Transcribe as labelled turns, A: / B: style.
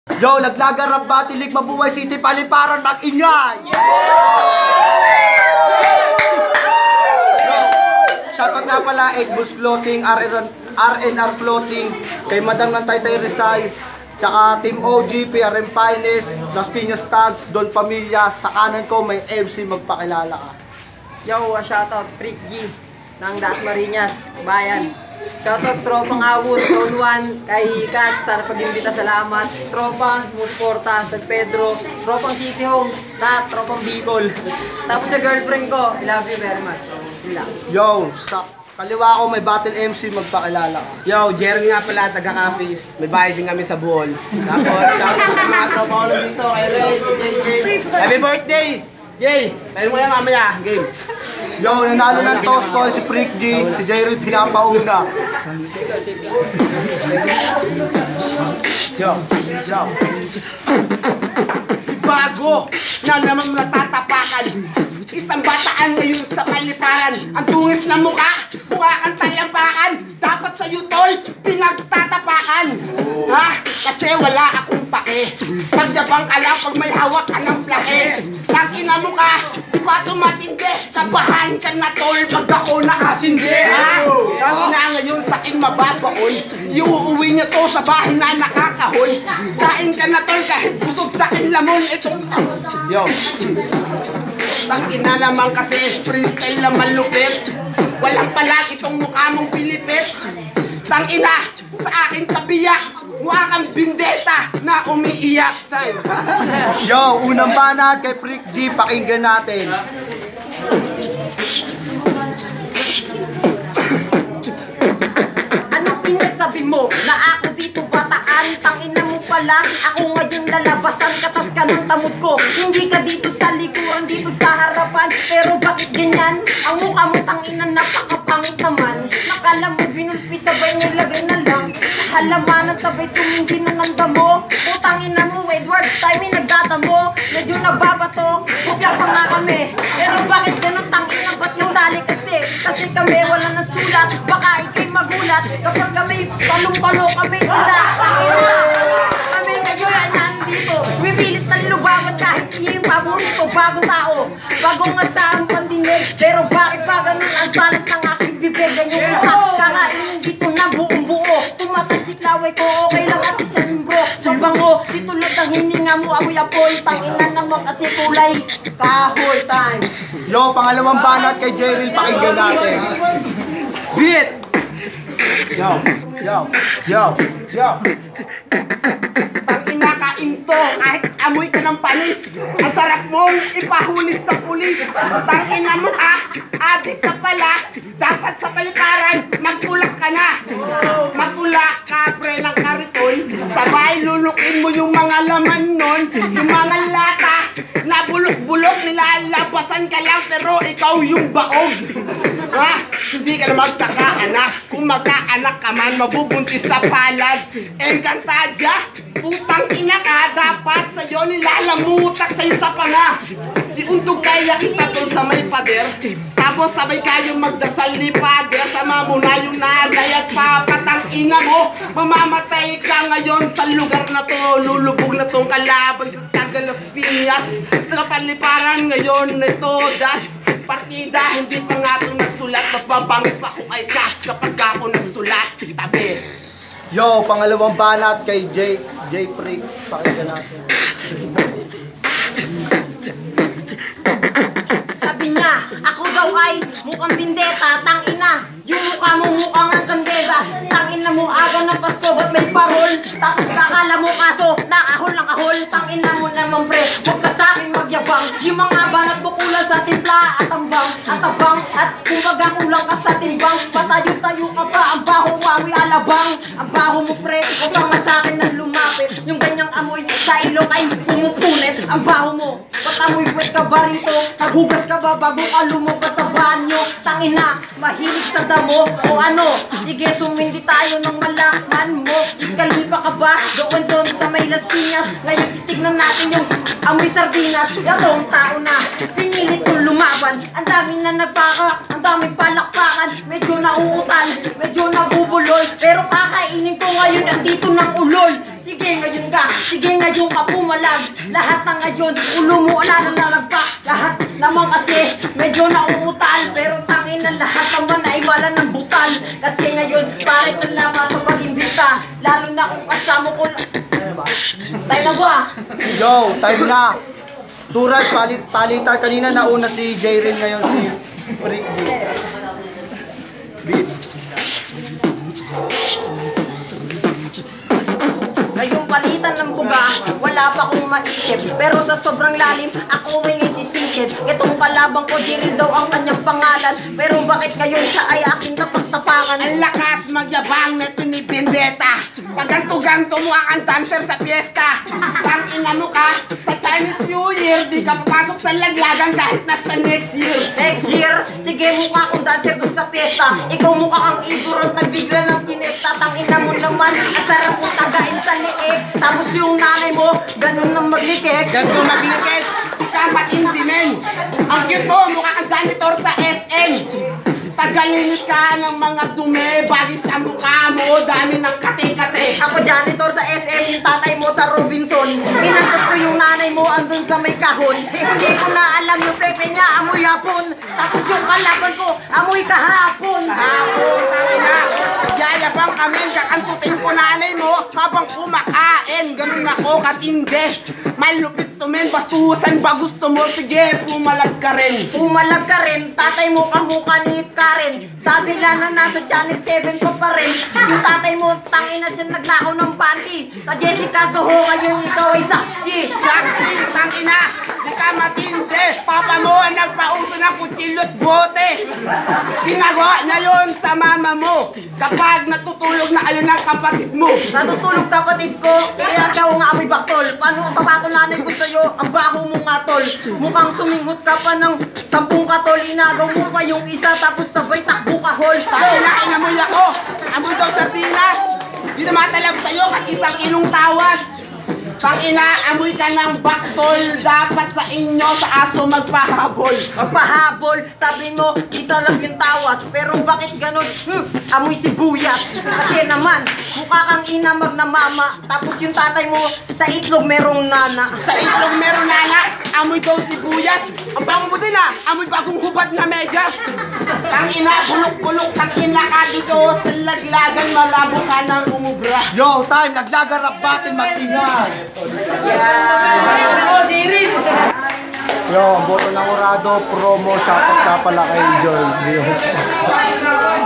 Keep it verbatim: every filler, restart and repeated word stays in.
A: Yo, Laglagan Rap Battle League, Mabuhay City, Paliparan, mag-ingay! Yo, shoutout nga pala, Egg Boost Clothing, R N R Clothing, kay Madam ng Taytay Rizal, tsaka Team O G, P R M Finest, Las Piñas Tags, Don Pamilya, sa kanan ko may M C, magpakilala ka.
B: Yo, shoutout Freak G ng Dasmariñas, Bayan. Shoutout Tropang Awus, Zone one, kay Kas, sa pag-imbita, salamat. Tropang Musporta, San Pedro, Tropang City Homes, lahat, Tropang Bicol. Tapos sa girlfriend ko, I love you very much. Hila.
A: Yo, sa kaliwa ko may Battle M C, magpakilala ka.
C: Yo, Jeremy nga pala, taga-Capiz. May bayad din kami sa buhol. Tapos, shoutout sa mga tropa ko dito, kay Ray, kay Jay. Happy birthday! Jay, pwede mo lang mamaya, game.
A: Yo, nanalo ng toss ko si Freak G, si Jyril pinapauna.
C: Yo, yo. Bago na naman natatapakan. Isang bataan ngayon sa paliparan. Ang tungis na mukha, mukha kang talampakan. Dapat sa'yo tol, pinagtatapakan. Ha? Kasi wala akong pake. Pagyabang ka lang pag may hawak ka ng plake. Tangina mo ka, di ba tumatindi? Sabahan ka na tol, pag ako nakasindi. Ha? Tangina ngayon sa aking mababaon. Iuuwi niya to sa bahay na nakakahon. Kain ka na tol kahit busog sa aking lamon. Itong... Yo. Tangina naman kasi freestyle na malupit. Walang palag itong mukha mong pilipit. Tangina sa aking kabiyak, mukha kang bindeta na umiiyak.
A: Yo, unang banat kay Freak G, pakinggan natin.
B: Anong pinagsabi mo na ako dito bataan? Tangina mo pala, ako ngayon lalabasan. Katas ka ng tamod ko, hindi ka dito sa likuran, dito sa harapan. Pero bakit ganyan? Ang mukha mo tangina napakapangit naman. Nakala mo binuspi sabay nilagay na lang. Halamanan sabay sumindi na ng damo. Putangina mo Edward, time nagdadamo. Medyo nagbabato, bukla pa nga kami. Pero bakit ganun tangina, ba't kasali kasi? Kasi kami wala ng sulat, baka ikay magulat. Kapag kami palong-palo kami wala. Kami ngayon ay nandito, wipilit ng lubawan kahit yung paborito. Bago tao, bago nga sa ang pandinig. Pero bakit ba ganun ang balas ng aking bibig? Ganyan kita, tsaka yung dito na buong buo. Tumatansik laway ko, okay lang at isang bro. Mabango, ditulad ang hininga mo, amoy apoy. Tangina naman kasi tulay, kahoy time.
A: Yo, pangalawang banat kay Jyril, pakinggan natin.
C: Beat!
A: Yo, yo, yo, yo.
C: Tangina ka into, kahit amoy ka ng panis. Ang sarap mong ipahulis sa pulis. Tangina mo ha, adik ka pala. Dapat sa paliparan, magtulak ka na. Magtulak ka, pre ng kariton. Sabay lulukin mo yung mga laman nun. Yung mga lata, na bulok-bulok, nilalabasan ka lang. Pero ikaw yung baog. Ha? Hindi ka na magkakaanak. Kung magkaanak ka man, mabubuntis sa palad. Engkantadya, putang ina ka, dapat sa'yo nilalamutak sa'yo sa panga. Iuntog kaya kita doon sa may pader. Tapos sabay kayong magdasal ni pader. Sama mo na yung nanay at papatang ina mo. Mamamatay ka ngayon sa lugar na to. Lulubog na tong kalaban sa Tagalas Piñas. Nakapaliparan ngayon nito, das partida, hindi pa nga itong nagsulat. Mas mabangis pa kung ay kas kapag ako nagsulat. Tabi.
A: Yo, pangalawang banat kay J, J Freak, pakinggan natin.
B: Sabi niya, ako daw ay mukhang bindeta, tangina. Yung mukha mo mukhang ang kandela. Tangina mo aga ng Pasko, ba't may parol? Tapos nakala mo kaso, nakahol ng kahol. Tangina mo naman pre, huwag ka sa'kin magyabang. Yung mga banat mo kulang sa timpla at ambang, at abang. At kumbaga kulang ka sa timbang. Patayo-tayo ka pa, ang baho wawi alabang. Ang baho mo pre, huwag kang sa'kin nang lumapit. Yung ganyang amoy sa ilong ay pumupunit. Ang baho mo, amoy puwet ka ba rito? Naghugas ka ba bago ka lumabas sa banyo? Tangina, mahilig sa damo o ano? Sige, sumindi tayo ng malaman mo. Iskalipa ka ba? Doon doon sa may Las Piñas. Ngayon titignan natin yung amoy sardinas. Gatong tao na pinilit kong lumaban. Ang dami na nagpaka, ang daming palakpakan. Medyo nauutal, medyo nabubulol. Pero kakainin ko ngayon ang dito ng ulol. Sige ngayon ka, sige ngayon ka pumalag. Lahat ng ngayon, ulo mo na nalalagpak. Lahat naman kasi medyo nauutal. Pero tangin na lahat naman ay wala ng butal. Kasi ngayon, pare salamat sa pag-imbita. Lalo na kung kasama ko. Tayo na ba?
A: Yo, time na. Tural, palit, palitan. Kanina nauna si Jayrin, ngayon si Rick B. Beat.
B: Ngayong palitan ng buga, wala pa akong maisip. Pero sa sobrang lalim, ako ay isisisid. Itong kalabang ko, Jiril daw ang kanyang pangalan. Pero bakit ngayon siya ay aking kapagtapangan?
C: Ang lakas magyabang neto ni Vendetta. Paganto-ganto mo ang dancer sa piyesta. Tangina mo ka, sa Chinese New Year, di ka papasok sa laglagan kahit nasa next year.
B: Next year, sige mukha akong dancer dun sa piyesta. Ikaw mukha kang igurot na bigla ng kinesta. Tangina mo naman, at sarap mo tagain sa liik. Tapos yung nanay mo, ganun nang maglikik.
C: Ganto maglikit, di ka matindi men. Ang cute mo, mukha kang janitor sa S M. Tagalinis ka ng mga dumi, bagay sa mukha mo, dami ng kate-kate.
B: Ako janitor sa S M, yung tatay mo sa Robinson. Inantot ko yung nanay mo andun sa may kahon. Hindi ko na alam yung pepe niya, amoy hapon. Tapos yung kalaban ko, amoy kahapon.
C: Kahapon, tangina. Yayabang kami, kakantutin ko nanay mo habang kumakain. Ganun ako katindi. Malupit to men, bastuhusan ba gusto mo? Sige, pumalag ka rin.
B: Pumalag ka rin, tatay mo kamukha ni Karen. Sabi lang na nasa Channel seven ko pa rin. Yung tatay mo, tangina siya nagnakaw ng panty. Sa Jessica Soho, ngayon ikaw ay saksi.
C: Saksi, tangina, di ka matindi. Papa mo ang nagpauso ng kutsilot bote. Ginagawa niya yun sa mama mo kapag natutulog na kayo ng kapatid mo.
B: Natutulog kapatid ko, kaya daw nga amoy baktol. Paano ang papatunanin ko sa'yo? Ang baho mo nga tol. Mukhang sumingot ka pa ng sampung katol. Inagaw mo pa yung isa tapos sabay takbo ka hol.
C: Tangina, inamoy ako. Amoy daw sardinas. Di na matalab sa'yo at isang ilong tawas. Tangina, amoy ka ng baktol. Dapat sa inyo sa aso magpahabol.
B: Magpahabol, sabi mo, dito lang yung tawas. Pero bakit ganun? Hmm, amoy sibuyas. Kasi naman, mukha kang inamag na mama. Tapos yung tatay mo, sa itlog merong nana.
C: Sa itlog meron nana, amoy daw sibuyas. Ang bango mo din ah, amoy bagong hubad na medyas. Tangina, bulok-bulok, tangina ka dito sa laglagan, malabo ka ng umubra.
A: Yo, time. Naglagarap batin, mag-ingat. Yo, boto ng Urado, promo, shoutout ka pala kay Joel.